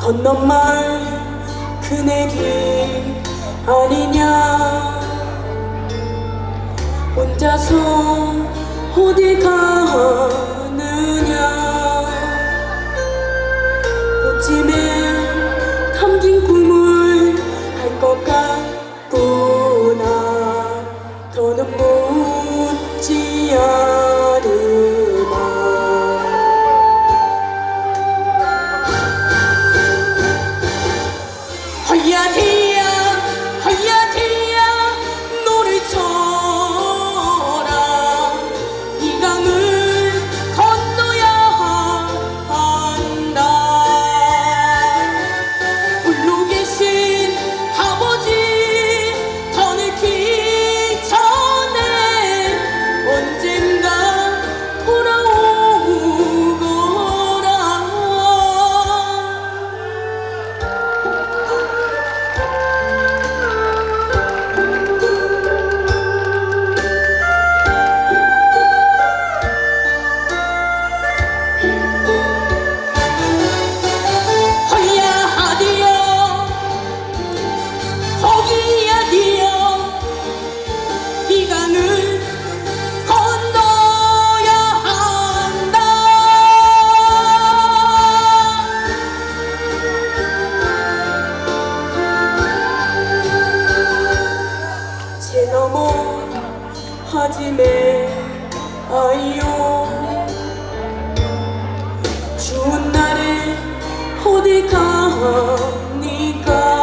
건넌 마을 그네기 아니냐. 혼자서 어디 가느냐. 꽃짐에 담긴 꿈을 할 것 같구나. 더는 묻지 않으마. 허야디야 허야디야 노를 쳐라. 이 강을 건너야 한다. 홀로 계신 아버지 더 늙기 전에 언젠가 돌아오거라. 하지매 아이요. 추운 날에 어디 갑니까.